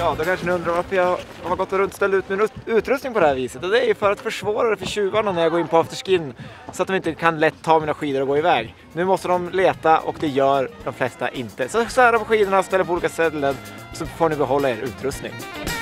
Ja, då kanske ni undrar varför jag har gått runt och ställt ut min utrustning på det här viset. Och det är ju för att försvåra det för tjuvarna när jag går in på afterskin så att de inte kan lätt ta mina skidor och gå iväg. Nu måste de leta och det gör de flesta inte. Så här på skidorna, ställer på olika ställen så får ni behålla er utrustning.